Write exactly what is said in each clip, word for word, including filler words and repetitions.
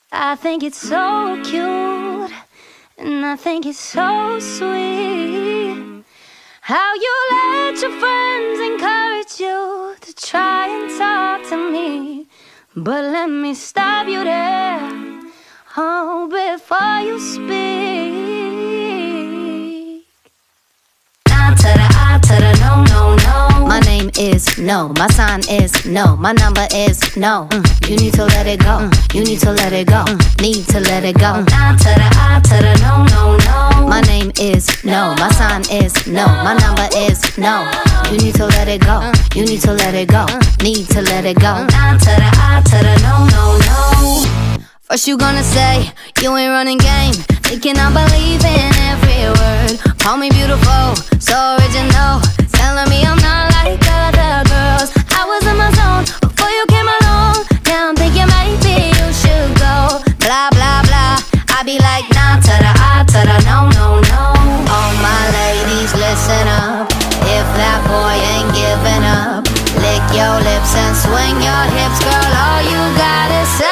I think it's so cute, and I think it's so sweet how you let your friends encourage you to try and talk to me. But let me stop you there, oh, before you speak. Nah to the I to the no, no, no. My name is no, my sign is no, my number is no. Mm. You need to let it go, mm. You need to let it go, mm. Need to let it go. Nah to the I to the no, no, no. My name is no, my sign is no, my number is no. You need to let it go, mm. You need to let it go, mm. Need to let it go. Nah to the I to the no, no, no. First you gonna say you ain't running game, thinking I believe in every word. Call me beautiful, so original, telling me I'm not like other girls. I was in my zone before you came along. Now I'm thinking maybe you should go. Blah blah blah, I be like nah to the I to the no, no, no. All my ladies listen up, if that boy ain't giving up, lick your lips and swing your hips, girl, all you gotta say.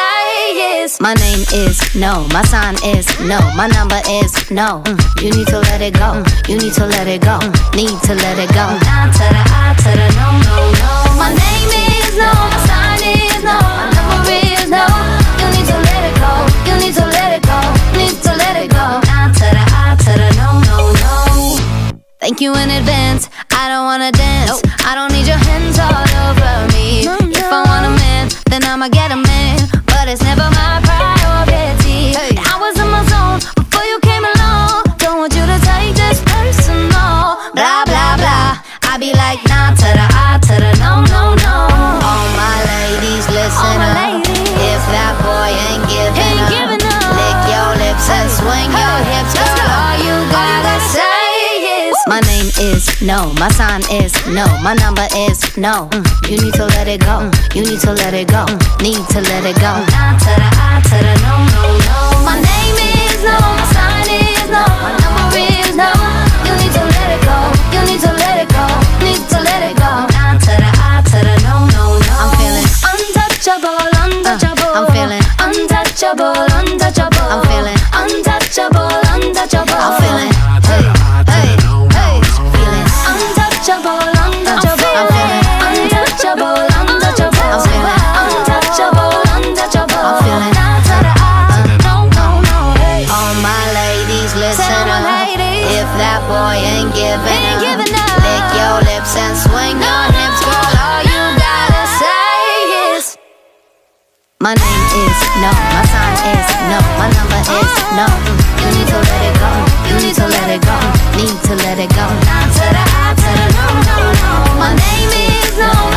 My name is no, my sign is no, my number is no. Mm. You need to let it go, mm. You need to let it go, mm. Need to let it go. Nah to the I to the no, no, no. My name is no, my sign is no, my number is no. You need to let it go, you need to let it go, need to let it go. Nah to the I to the no, no, no. Thank you in advance, I don't wanna dance, nope. I don't need your hands all over me, no, no. If I want a man, then I'ma get a man, but it's never my priority. Hey. I was in my zone before you came along, don't want you to take this personal. Blah blah blah, I be like nah to the I to the no, no, no. All my ladies listen my up, ladies. If that boy ain't giving, ain't up, giving up, lick your lips and swing hey. Your hips, girl, go. All you gotta say. My name is no, my sign is no, my number is no. Mm. You need to let it go, mm. You need to let it go, mm. Need to let it go. Nah to the I to the no, no, no. My name is no, my sign is no, my number is no. You need to let it go, you need to let it go, need to let it go. Nah to the I to the no, no, no. I'm feeling untouchable, untouchable. Uh, I'm feeling untouchable, untouchable. I'm feeling untouchable, untouchable. I'm feeling hey, hey. Untouchable, untouchable. I'm feeling untouchable, untouchable. I'm feeling untouchable, untouchable. I'm feeling nah to the I, no, no, no. Hey. All my ladies listen Tell up, my ladies. If that boy ain't giving Ain't up, giving up. lick your lips and swing No, your hips, no, girl, all you gotta say is my name is no, my sign is no, my number is no. You need to let it go, you need to let it go, need to let it go. Nah to the I to the no, no, no. My name is no.